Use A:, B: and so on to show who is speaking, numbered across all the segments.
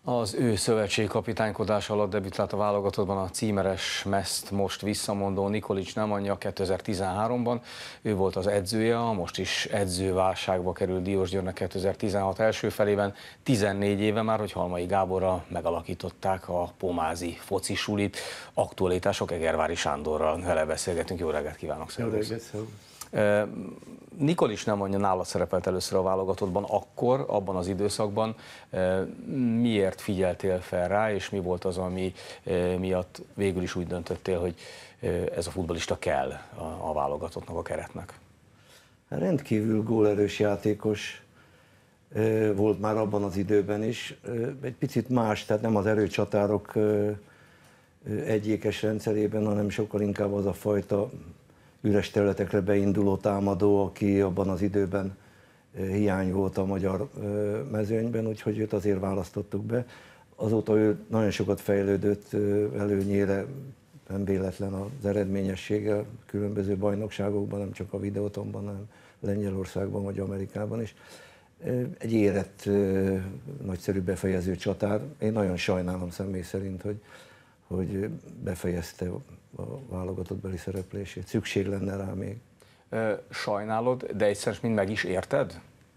A: Az ő szövetségkapitánykodás alatt debütált a válogatottban a címeres Meszt most visszamondó Nikolić Nemanja 2013-ban. Ő volt az edzője, most is edzőválságba került Diósgyőrnek 2016 első felében. 14 éve már, hogy Halmai Gáborral megalakították a pomázi focisulit. Aktualitások Egervári Sándorral, vele beszélgetünk. Jó reggelt kívánok!
B: Jó reggelt!
A: Nikolić Nemanja nálad szerepelt először a válogatottban akkor, abban az időszakban. Miért figyeltél fel rá, és mi volt az, ami miatt végül is úgy döntöttél, hogy ez a futballista kell a válogatottnak, a keretnek?
B: Rendkívül gólerős játékos volt már abban az időben is. Egy picit más, tehát nem az erőcsatárok egyékes rendszerében, hanem sokkal inkább az a fajta üres területekre beinduló támadó, aki abban az időben hiány volt a magyar mezőnyben, úgyhogy őt azért választottuk be. Azóta ő nagyon sokat fejlődött, előnyére nem véletlen az eredményessége különböző bajnokságokban, nem csak a Videotonban, hanem Lengyelországban vagy Amerikában is. Egy érett, nagyszerű befejező csatár. Én nagyon sajnálom személy szerint, hogy befejezte a válogatottbeli szereplését. Szükség lenne rá még.
A: Sajnálod, de egyszer mind meg is érted?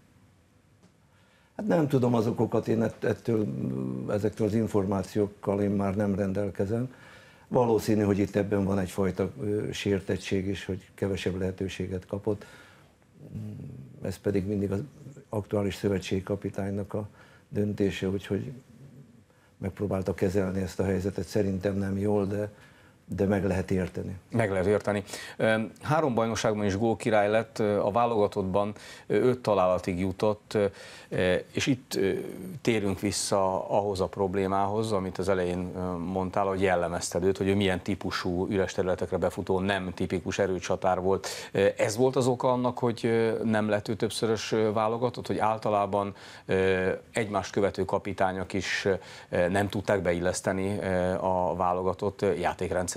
B: Hát nem tudom az okokat, én ezektől az információkkal én már nem rendelkezem. Valószínű, hogy itt ebben van egyfajta sértettség is, hogy kevesebb lehetőséget kapott. Ez pedig mindig az aktuális szövetségkapitánynak a döntése, úgyhogy megpróbálta kezelni ezt a helyzetet. Szerintem nem jól, de meg lehet érteni.
A: Meg lehet érteni. 3 bajnokságban is gólkirály lett, a válogatottban 5 találatig jutott, és itt térünk vissza ahhoz a problémához, amit az elején mondtál, hogy jellemezted őt, hogy ő milyen típusú üres területekre befutó, nem tipikus erőcsatár volt. Ez volt az oka annak, hogy nem lett ő többszörös válogatott, hogy általában egymást követő kapitányok is nem tudták beilleszteni a válogatott játékrendszerébe?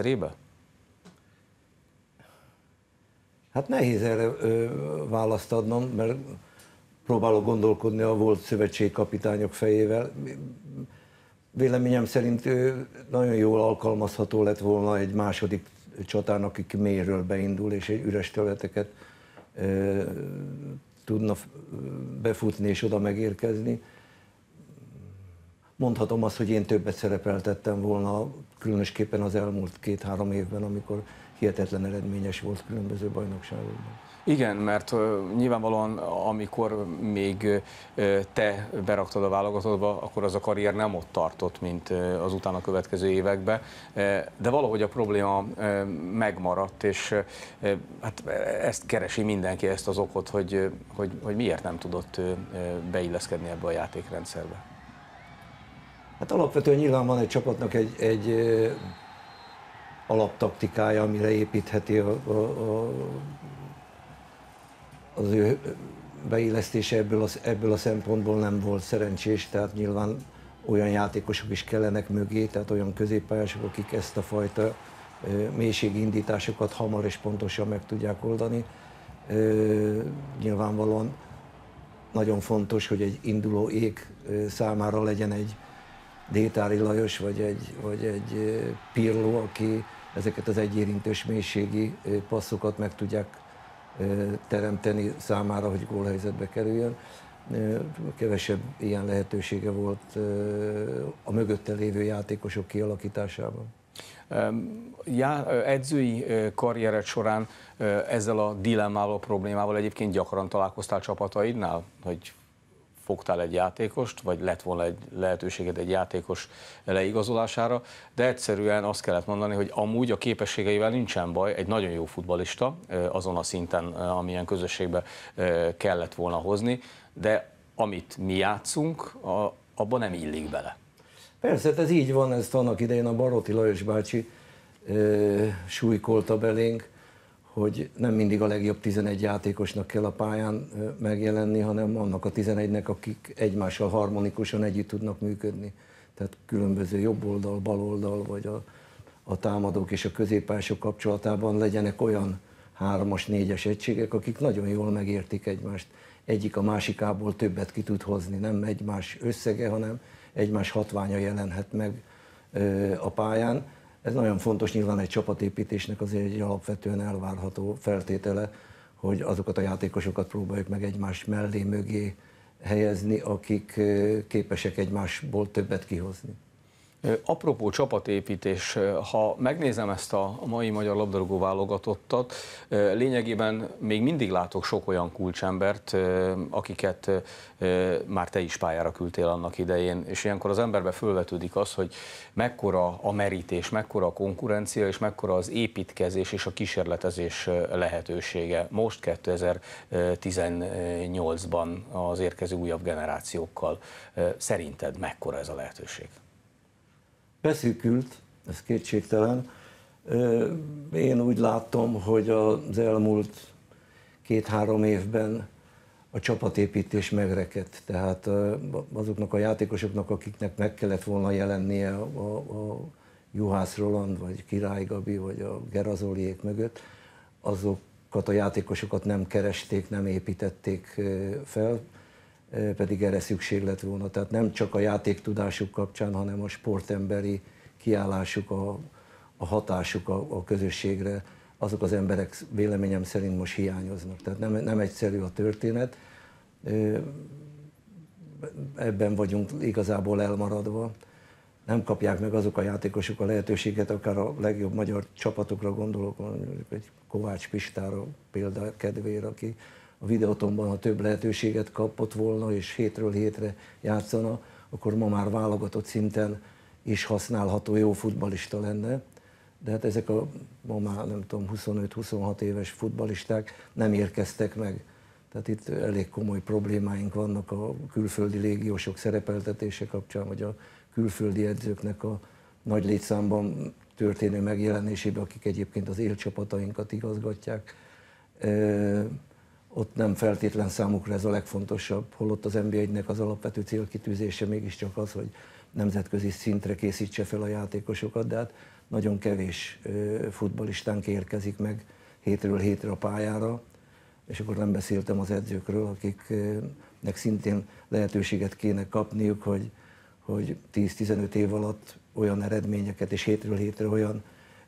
B: Hát nehéz erre választ adnom, mert próbálok gondolkodni a volt szövetségkapitányok fejével. Véleményem szerint ő nagyon jól alkalmazható lett volna egy második csatárnak, aki mélyről beindul, és egy üres területeket tudna befutni és oda megérkezni. Mondhatom azt, hogy én többet szerepeltettem volna, különösképpen az elmúlt 2-3 évben, amikor hihetetlen eredményes volt különböző bajnokságokban.
A: Igen, mert nyilvánvalóan amikor még te beraktad a válogatottba, akkor az a karrier nem ott tartott, mint az utána következő években, de valahogy a probléma megmaradt, és hát ezt keresi mindenki, ezt az okot, hogy miért nem tudott beilleszkedni ebbe a játékrendszerbe.
B: Hát alapvetően nyilván van egy csapatnak egy alaptaktikája, amire építheti az ő beillesztése, ebből a szempontból nem volt szerencsés, tehát nyilván olyan játékosok is kellenek mögé, tehát olyan középpályások, akik ezt a fajta mélységindításokat hamar és pontosan meg tudják oldani. Nyilvánvalóan nagyon fontos, hogy egy induló ég számára legyen egy Détári Lajos vagy egy Pirlo, aki ezeket az egyérintős mélységi passzokat meg tudják teremteni számára, hogy gólhelyzetbe kerüljön. Kevesebb ilyen lehetősége volt a mögötte lévő játékosok kialakításában.
A: Edzői karriered során ezzel a dilemmával, problémával egyébként gyakran találkoztál csapataidnál, hogy fogtál egy játékost, vagy lett volna egy lehetőséged egy játékos leigazolására, de egyszerűen azt kellett mondani, hogy amúgy a képességeivel nincsen baj, egy nagyon jó futballista, azon a szinten, amilyen közösségbe kellett volna hozni, de amit mi játszunk, abban nem illik bele.
B: Persze, ez így van, ezt annak idején a Barotti Lajos bácsi súlykolta belénk, hogy nem mindig a legjobb 11 játékosnak kell a pályán megjelenni, hanem annak a 11-nek, akik egymással harmonikusan együtt tudnak működni. Tehát különböző jobb oldal, bal oldal, vagy a támadók és a középpályások kapcsolatában legyenek olyan 3-as, 4-es egységek, akik nagyon jól megértik egymást. Egyik a másikából többet ki tud hozni, nem egymás összege, hanem egymás hatványa jelenhet meg a pályán. Ez nagyon fontos, nyilván egy csapatépítésnek azért egy alapvetően elvárható feltétele, hogy azokat a játékosokat próbáljuk meg egymás mellé, mögé helyezni, akik képesek egymásból többet kihozni.
A: Apropó csapatépítés, ha megnézem ezt a mai magyar labdarúgó válogatottat, lényegében még mindig látok sok olyan kulcsembert, akiket már te is pályára küldtél annak idején, és ilyenkor az emberbe fölvetődik az, hogy mekkora a merítés, mekkora a konkurencia, és mekkora az építkezés és a kísérletezés lehetősége most 2018-ban az érkező újabb generációkkal. Szerinted mekkora ez a lehetőség?
B: Beszűkült, ez kétségtelen. Én úgy látom, hogy az elmúlt 2-3 évben a csapatépítés megrekedt. Tehát azoknak a játékosoknak, akiknek meg kellett volna jelennie a Juhász Roland, vagy Király Gabi, vagy a Gerazoliék mögött, azokat a játékosokat nem keresték, nem építették fel, pedig erre szükség lett volna. Tehát nem csak a játéktudásuk kapcsán, hanem a sportemberi kiállásuk, a hatásuk a közösségre, azok az emberek véleményem szerint most hiányoznak. Tehát nem egyszerű a történet, ebben vagyunk igazából elmaradva. Nem kapják meg azok a játékosok a lehetőséget, akár a legjobb magyar csapatokra gondolok, mondjuk egy Kovács Pistára példa kedvére, aki a Videótonban, ha több lehetőséget kapott volna, és hétről hétre játszana, akkor ma már válogatott szinten is használható jó futballista lenne. De hát ezek a ma már nem tudom 25-26 éves futballisták nem érkeztek meg. Tehát itt elég komoly problémáink vannak a külföldi légiósok szerepeltetése kapcsán, vagy a külföldi edzőknek a nagy létszámban történő megjelenésében, akik egyébként az élcsapatainkat igazgatják. Ott nem feltétlen számukra ez a legfontosabb, holott az NB1-nek az alapvető célkitűzése mégiscsak az, hogy nemzetközi szintre készítse fel a játékosokat, de hát nagyon kevés futballistánk érkezik meg hétről hétre a pályára, és akkor nem beszéltem az edzőkről, akiknek szintén lehetőséget kéne kapniuk, hogy 10-15 év alatt olyan eredményeket és hétről hétre olyan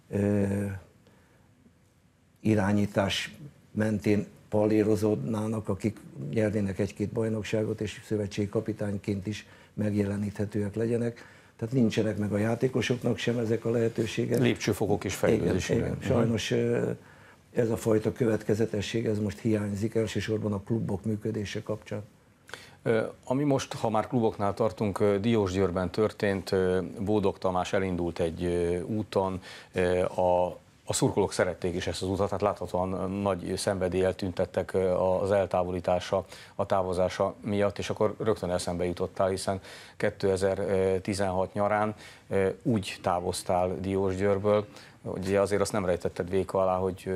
B: irányítás mentén pallérozódnának, akik nyernének egy-két bajnokságot, és szövetségkapitányként is megjeleníthetőek legyenek. Tehát nincsenek meg a játékosoknak sem ezek a lehetőségek.
A: Lépcsőfokok is fejlődésére.
B: Igen. Sajnos ez a fajta következetesség, ez most hiányzik, elsősorban a klubok működése kapcsán.
A: Ami most, ha már kluboknál tartunk, Diósgyőrben történt, Bódog Tamás elindult egy úton, a szurkolók szerették is ezt az utat, tehát láthatóan nagy szenvedéllyel tüntettek az eltávolítása, a távozása miatt, és akkor rögtön eszembe jutottál, hiszen 2016 nyarán úgy távoztál Diósgyőrből, hogy azért azt nem rejtetted véka alá, hogy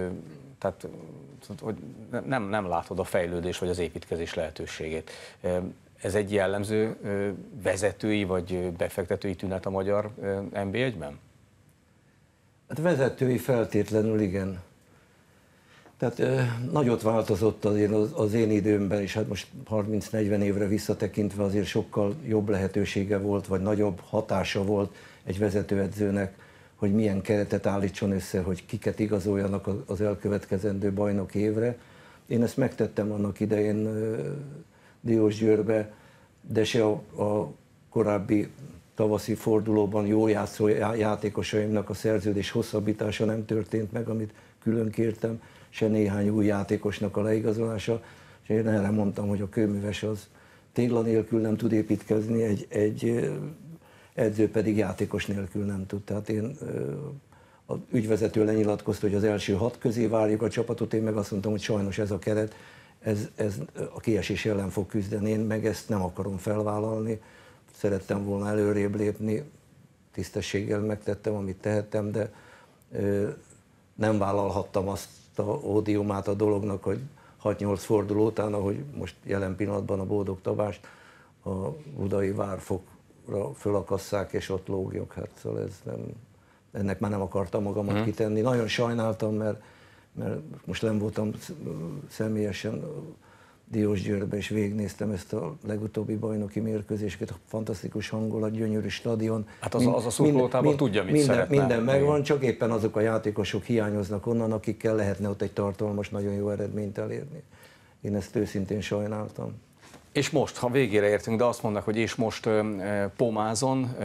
A: nem látod a fejlődés vagy az építkezés lehetőségét. Ez egy jellemző vezetői vagy befektetői tünet a magyar NB1-ben?
B: Hát vezetői feltétlenül igen. Tehát nagyot változott azért az én időmben is, hát most 30-40 évre visszatekintve azért sokkal jobb lehetősége volt, vagy nagyobb hatása volt egy vezetőedzőnek, hogy milyen keretet állítson össze, hogy kiket igazoljanak az elkövetkezendő bajnoki évre. Én ezt megtettem annak idején Diósgyőrbe, de se a korábbi tavaszi fordulóban jól játszó játékosaimnak a szerződés hosszabbítása nem történt meg, amit külön kértem, se néhány új játékosnak a leigazolása, és én erre mondtam, hogy a kőműves az tégla nélkül nem tud építkezni, egy edző pedig játékos nélkül nem tud. Tehát az ügyvezető lenyilatkozta, hogy az első 6 közé várjuk a csapatot, én meg azt mondtam, hogy sajnos ez a keret, ez a kiesés ellen fog küzdeni, én meg ezt nem akarom felvállalni. Szerettem volna előrébb lépni, tisztességgel megtettem, amit tehettem, de nem vállalhattam azt a ódiumát a dolognak, hogy 6-8 forduló után, ahogy most jelen pillanatban a Bódog Tamást a budai Várfokra fölakasszák, és ott lógjok. Hát, szóval ennek már nem akartam magamat kitenni. Nagyon sajnáltam, mert most nem voltam személyesen Diósgyőrbe, és végignéztem ezt a legutóbbi bajnoki mérkőzéseket, fantasztikus hangulat, gyönyörű stadion.
A: Hát az a szurkolótábor tudja, mit szeretne.
B: Minden megvan, csak éppen azok a játékosok hiányoznak onnan, akikkel lehetne ott egy tartalmas, nagyon jó eredményt elérni. Én ezt őszintén sajnáltam.
A: És most, ha végére értünk, de azt mondnak, hogy és most Pomázon,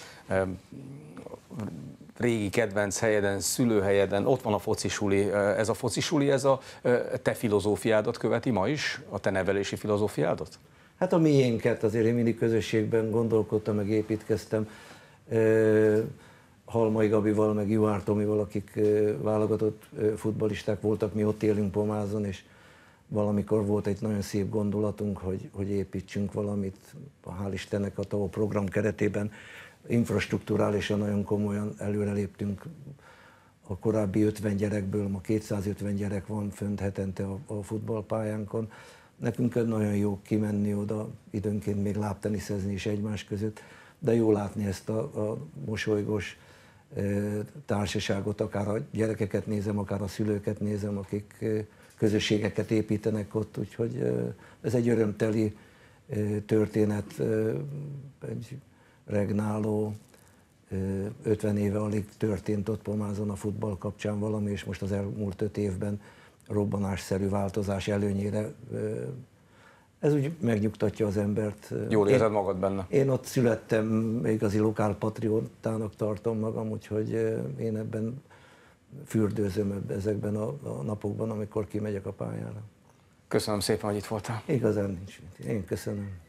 A: régi kedvenc helyeden, szülőhelyeden, ott van a focisuli. Ez a focisuli, ez a te filozófiádat követi ma is? A te nevelési filozófiádat?
B: Hát a miénket, azért én mindig közösségben gondolkodtam, meg építkeztem. Halmai Gabival, meg Juhár Tomival, akik válogatott futballisták voltak, mi ott élünk Pomázon, és valamikor volt egy nagyon szép gondolatunk, hogy építsünk valamit, hál' Istennek a TAO program keretében. Infrastrukturálisan nagyon komolyan előreléptünk. A korábbi 50 gyerekből ma 250 gyerek van fönt hetente a futballpályánkon. Nekünk nagyon jó kimenni oda, időnként még lábteniszezni is egymás között, de jó látni ezt a mosolygós társaságot, akár a gyerekeket nézem, akár a szülőket nézem, akik közösségeket építenek ott, úgyhogy ez egy örömteli történet, egy regnáló, 50 éve alig történt ott Pomázon a futball kapcsán valami, és most az elmúlt 5 évben robbanásszerű változás előnyére ez úgy megnyugtatja az embert.
A: Jól érzed magad benne?
B: Én ott születtem, igazi lokálpatriótának tartom magam, úgyhogy én ebben fürdőzöm ezekben a napokban, amikor kimegyek a pályára.
A: Köszönöm szépen, hogy itt voltál.
B: Igazán nincs mit. Én köszönöm.